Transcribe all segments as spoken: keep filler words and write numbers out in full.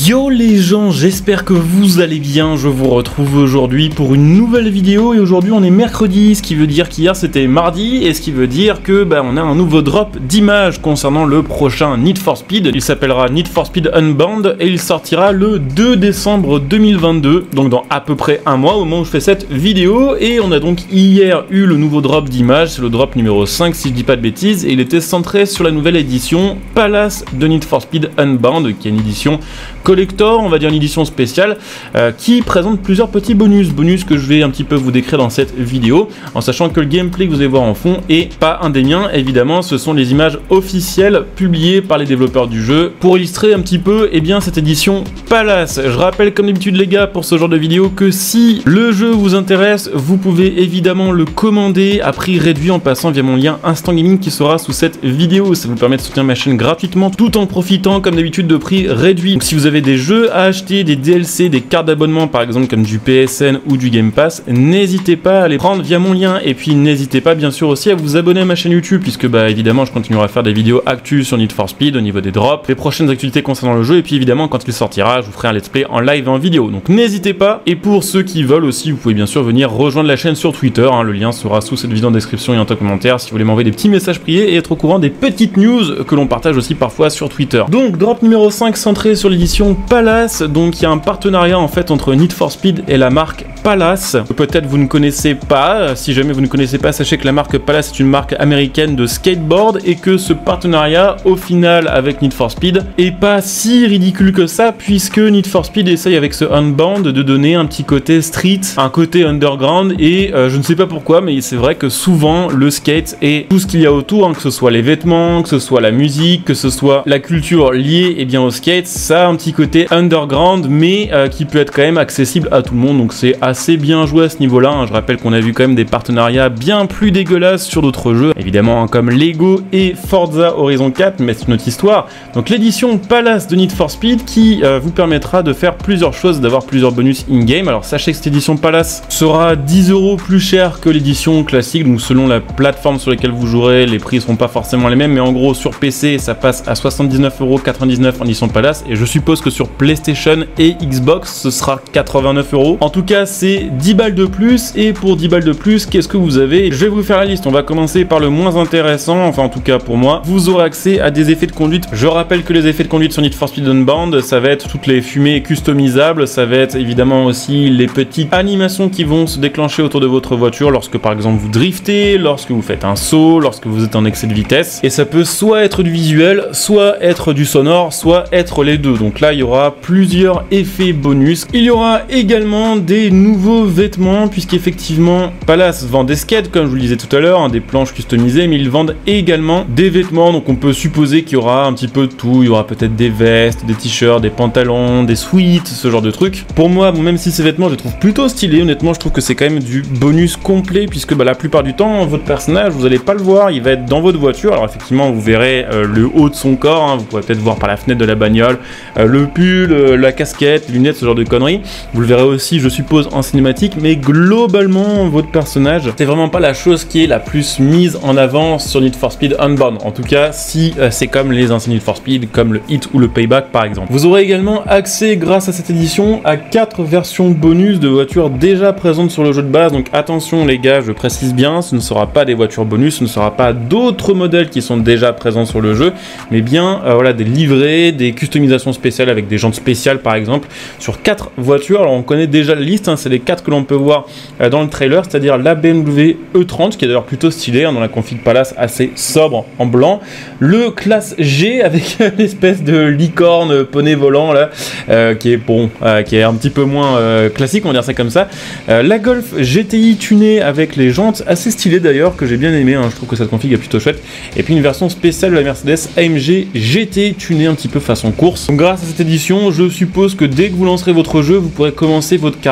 Yo les gens, j'espère que vous allez bien, je vous retrouve aujourd'hui pour une nouvelle vidéo et aujourd'hui on est mercredi, ce qui veut dire qu'hier c'était mardi et ce qui veut dire que bah, on a un nouveau drop d'images concernant le prochain Need for Speed. Il s'appellera Need for Speed Unbound et il sortira le deux décembre deux mille vingt-deux, donc dans à peu près un mois au moment où je fais cette vidéo. Et on a donc hier eu le nouveau drop d'images, c'est le drop numéro cinq si je dis pas de bêtises, et il était centré sur la nouvelle édition Palace de Need for Speed Unbound, qui est une édition collector, on va dire une édition spéciale, euh, qui présente plusieurs petits bonus, bonus que je vais un petit peu vous décrire dans cette vidéo, en sachant que le gameplay que vous allez voir en fond est pas un des miens, évidemment, ce sont les images officielles publiées par les développeurs du jeu, pour illustrer un petit peu, eh bien, cette édition Palace. Je rappelle comme d'habitude les gars, pour ce genre de vidéo, que si le jeu vous intéresse, vous pouvez évidemment le commander à prix réduit en passant via mon lien Instant Gaming qui sera sous cette vidéo, ça vous permet de soutenir ma chaîne gratuitement, tout en profitant comme d'habitude de prix réduit. Donc si vous avez des jeux à acheter, des D L C, des cartes d'abonnement par exemple comme du P S N ou du Game Pass, n'hésitez pas à les prendre via mon lien et puis n'hésitez pas bien sûr aussi à vous abonner à ma chaîne YouTube puisque bah évidemment je continuerai à faire des vidéos actus sur Need for Speed au niveau des drops, les prochaines actualités concernant le jeu et puis évidemment quand il sortira je vous ferai un let's play en live et en vidéo, donc n'hésitez pas. Et pour ceux qui veulent aussi, vous pouvez bien sûr venir rejoindre la chaîne sur Twitter, hein, le lien sera sous cette vidéo en description et en commentaire si vous voulez m'envoyer des petits messages privés et être au courant des petites news que l'on partage aussi parfois sur Twitter. Donc drop numéro cinq centré sur l'édition Palace, donc il y a un partenariat en fait entre Need for Speed et la marque Palace. Peut-être vous ne connaissez pas, si jamais vous ne connaissez pas, sachez que la marque Palace est une marque américaine de skateboard et que ce partenariat au final avec Need for Speed est pas si ridicule que ça puisque Need for Speed essaye avec ce Unbound de donner un petit côté street, un côté underground et euh, je ne sais pas pourquoi mais c'est vrai que souvent le skate et tout ce qu'il y a autour, hein, que ce soit les vêtements, que ce soit la musique, que ce soit la culture liée et bien au skate, ça a un petit côté underground mais euh, qui peut être quand même accessible à tout le monde, donc c'est assez bien joué à ce niveau là, hein. Je rappelle qu'on a vu quand même des partenariats bien plus dégueulasses sur d'autres jeux, évidemment hein, comme Lego et Forza Horizon quatre, mais c'est une autre histoire. Donc l'édition Palace de Need for Speed qui euh, vous permettra de faire plusieurs choses, d'avoir plusieurs bonus in-game. Alors sachez que cette édition Palace sera dix euros plus cher que l'édition classique, donc selon la plateforme sur laquelle vous jouerez, les prix ne seront pas forcément les mêmes, mais en gros sur P C ça passe à soixante-dix-neuf euros quatre-vingt-dix-neuf en édition Palace, et je suppose que sur PlayStation et Xbox ce sera quatre-vingt-neuf euros. En tout cas c'est dix balles de plus, et pour dix balles de plus qu'est-ce que vous avez? Je vais vous faire la liste, on va commencer par le moins intéressant, enfin en tout cas pour moi. Vous aurez accès à des effets de conduite. Je rappelle que les effets de conduite sur Need for Speed Unbound, ça va être toutes les fumées customisables, ça va être évidemment aussi les petites animations qui vont se déclencher autour de votre voiture lorsque par exemple vous driftez, lorsque vous faites un saut, lorsque vous êtes en excès de vitesse, et ça peut soit être du visuel, soit être du sonore, soit être les deux. Donc là il y aura plusieurs effets bonus. Il y aura également des nouveaux vêtements puisqu'effectivement Palace vend des skates comme je vous le disais tout à l'heure, hein, des planches customisées, mais ils vendent également des vêtements, donc on peut supposer qu'il y aura un petit peu de tout. Il y aura peut-être des vestes, des t-shirts, des pantalons, des sweats, ce genre de trucs. Pour moi, bon, même si ces vêtements je les trouve plutôt stylés, honnêtement je trouve que c'est quand même du bonus complet puisque bah, la plupart du temps votre personnage vous allez pas le voir, il va être dans votre voiture. Alors effectivement vous verrez euh, le haut de son corps, hein, vous pourrez peut-être voir par la fenêtre de la bagnole euh, le pull, euh, la casquette, les lunettes, ce genre de conneries. Vous le verrez aussi je suppose en cinématique, mais globalement votre personnage c'est vraiment pas la chose qui est la plus mise en avant sur Need for Speed Unbound, en tout cas si euh, c'est comme les anciens Need for Speed comme le Hit ou le Payback par exemple. Vous aurez également accès grâce à cette édition à quatre versions bonus de voitures déjà présentes sur le jeu de base, donc attention les gars, je précise bien, ce ne sera pas des voitures bonus, ce ne sera pas d'autres modèles qui sont déjà présents sur le jeu, mais bien euh, voilà, des livrets, des customisations spéciales avec des jantes spéciales par exemple sur quatre voitures. Alors on connaît déjà la liste, hein, c'est les quatre que l'on peut voir euh, dans le trailer, c'est-à-dire la B M W E trente qui est d'ailleurs plutôt stylée, hein, dans la config Palace assez sobre en blanc, le classe G avec l'espèce de licorne poney volant là, euh, qui est bon, euh, qui est un petit peu moins euh, classique, on va dire ça comme ça, euh, la Golf G T I tunée avec les jantes assez stylées d'ailleurs, que j'ai bien aimé, hein, je trouve que cette config est plutôt chouette, et puis une version spéciale de la Mercedes A M G G T tunée un petit peu façon course. Donc grâce à cette édition, je suppose que dès que vous lancerez votre jeu, vous pourrez commencer votre carrière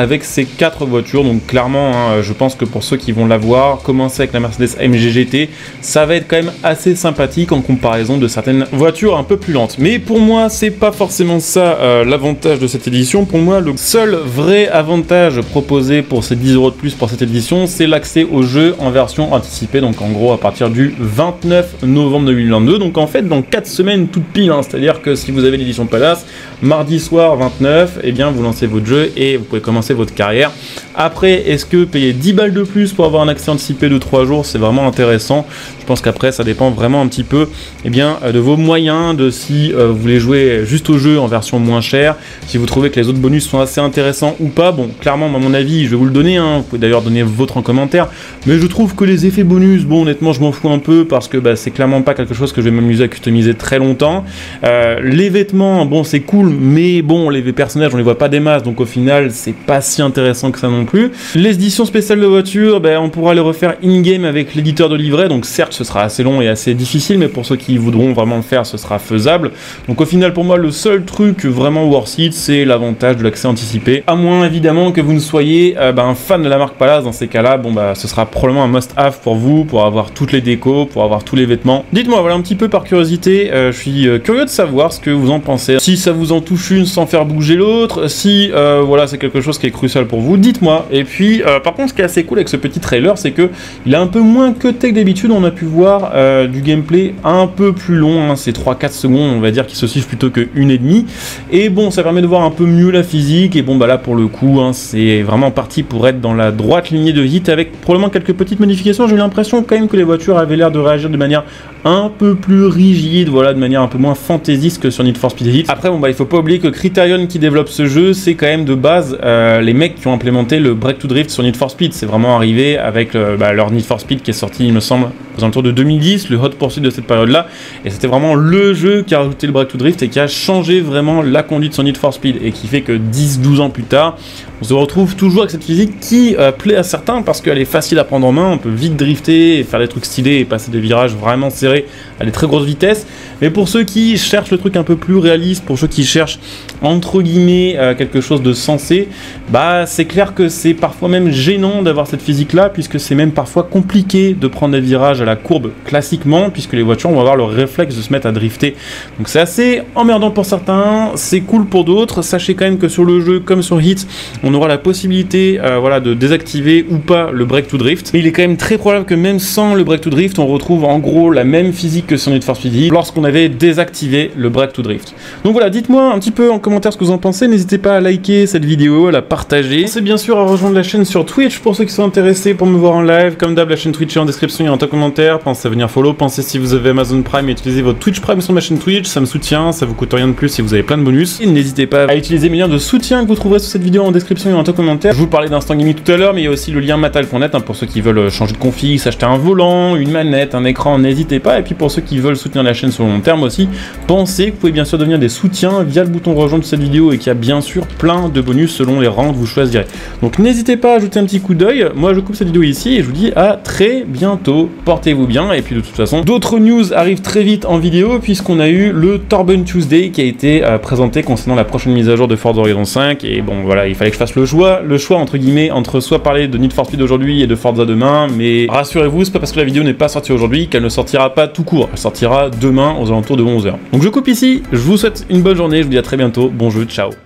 avec ces quatre voitures. Donc clairement, hein, je pense que pour ceux qui vont l'avoir, commencer avec la Mercedes A M G G T, ça va être quand même assez sympathique en comparaison de certaines voitures un peu plus lentes. Mais pour moi, c'est pas forcément ça euh, l'avantage de cette édition. Pour moi, le seul vrai avantage proposé pour ces dix euros de plus pour cette édition, c'est l'accès au jeu en version anticipée. Donc en gros, à partir du vingt-neuf novembre deux mille vingt-deux. Donc en fait, dans quatre semaines toute pile, hein, c'est-à-dire que si vous avez l'édition Palace, mardi soir vingt-neuf, et eh bien vous lancez votre jeu et vous pouvez commencer votre carrière. Après, est-ce que payer dix balles de plus pour avoir un accès anticipé de trois jours, c'est vraiment intéressant? Je pense qu'après, ça dépend vraiment un petit peu eh bien, de vos moyens, de si euh, vous voulez jouer juste au jeu en version moins chère, si vous trouvez que les autres bonus sont assez intéressants ou pas. Bon, clairement, à mon avis, je vais vous le donner, hein, vous pouvez d'ailleurs donner votre en commentaire, mais je trouve que les effets bonus, bon, honnêtement, je m'en fous un peu parce que bah, c'est clairement pas quelque chose que je vais m'amuser à customiser très longtemps. Euh, les vêtements, bon, c'est cool, mais bon, les personnages, on les voit pas des masses, donc au final, c'est pas si intéressant que ça non plus. Les éditions spéciales de voitures, ben, on pourra les refaire in-game avec l'éditeur de livret, donc certes ce sera assez long et assez difficile, mais pour ceux qui voudront vraiment le faire, ce sera faisable. Donc au final, pour moi, le seul truc vraiment worth it, c'est l'avantage de l'accès anticipé, à moins évidemment que vous ne soyez euh, ben, un fan de la marque Palace. Dans ces cas-là, bon bah ce sera probablement un must-have pour vous, pour avoir toutes les décos, pour avoir tous les vêtements. Dites-moi, voilà un petit peu par curiosité, euh, je suis euh, curieux de savoir ce que vous en pensez. Si ça vous en touche une sans faire bouger l'autre, si euh, voilà c'est quelque chose qui est crucial pour vous, dites-moi. Et puis, euh, par contre, ce qui est assez cool avec ce petit trailer, c'est que il a un peu moins que tech d'habitude. On a pu voir euh, du gameplay un peu plus long, hein, c'est trois quatre secondes, on va dire, qui se suivent plutôt que une et demie. Et bon, ça permet de voir un peu mieux la physique. Et bon, bah là, pour le coup, hein, c'est vraiment parti pour être dans la droite lignée de Heat, avec probablement quelques petites modifications. J'ai eu l'impression quand même que les voitures avaient l'air de réagir de manière un peu plus rigide, voilà, de manière un peu moins fantaisiste que sur Need for Speed Heat. Après, bon, bah, il faut pas oublier que Criterion, qui développe ce jeu, c'est quand même de base euh, les mecs qui ont implémenté le Break to Drift sur Need for Speed. C'est vraiment arrivé avec euh, bah, leur Need for Speed qui est sorti, il me semble, aux alentours de deux mille dix, le Hot Pursuit de cette période-là. Et c'était vraiment le jeu qui a rajouté le Break to Drift et qui a changé vraiment la conduite sur Need for Speed. Et qui fait que dix douze ans plus tard, on se retrouve toujours avec cette physique qui euh, plaît à certains parce qu'elle est facile à prendre en main. On peut vite drifter et faire des trucs stylés et passer des virages vraiment serrés à des très grosses vitesses. Mais pour ceux qui cherchent le truc un peu plus réaliste, pour ceux qui cherchent entre guillemets euh, quelque chose de sensé, bah c'est clair que c'est parfois même gênant d'avoir cette physique là, puisque c'est même parfois compliqué de prendre des virages à la courbe classiquement, puisque les voitures vont avoir le réflexe de se mettre à drifter. Donc c'est assez emmerdant pour certains, c'est cool pour d'autres. Sachez quand même que sur le jeu comme sur Heat, on aura la possibilité euh, voilà, de désactiver ou pas le break to drift. Mais il est quand même très probable que même sans le break to drift, on retrouve en gros la même physique que sur Need for Speed Heat lorsqu'on avait désactivé le break to drift. Donc voilà, dites-moi un petit peu en commentaire ce que vous en pensez. N'hésitez pas à liker cette vidéo, à la partager. Pensez bien sûr à rejoindre la chaîne sur Twitch pour ceux qui sont intéressés pour me voir en live. Comme d'hab, la chaîne Twitch est en description et en commentaire. Pensez à venir follow. Pensez si vous avez Amazon Prime et utilisez votre Twitch Prime sur ma chaîne Twitch. Ça me soutient, ça vous coûte rien de plus si vous avez plein de bonus. Et n'hésitez pas à utiliser mes liens de soutien que vous trouverez sous cette vidéo en description et en commentaire. Je vous parlais d'Instant Gaming tout à l'heure, mais il y a aussi le lien matal point net hein, pour ceux qui veulent changer de config, s'acheter un volant, une manette, un écran, n'hésitez pas. Et puis pour ceux qui veulent soutenir la chaîne sur le long terme aussi, pensez que vous pouvez bien sûr devenir des soutiens via le bouton rejoindre de cette vidéo et qu'il y a bien sûr plein de bonus selon les rangs que vous choisirez. Donc n'hésitez pas à ajouter un petit coup d'œil. Moi je coupe cette vidéo ici et je vous dis à très bientôt. Portez-vous bien et puis de toute façon d'autres news arrivent très vite en vidéo puisqu'on a eu le Torben Tuesday qui a été euh, présenté concernant la prochaine mise à jour de Forza Horizon cinq. Et bon voilà, il fallait que je fasse le choix, le choix entre guillemets entre soit parler de Need for Speed aujourd'hui et de Forza demain, mais rassurez-vous, c'est pas parce que la vidéo n'est pas sortie aujourd'hui qu'elle ne sortira pas tout court. Elle sortira demain aux alentours de onze heures. Donc je coupe ici, je vous souhaite une bonne journée, je vous dis à très bientôt, bon jeu, ciao.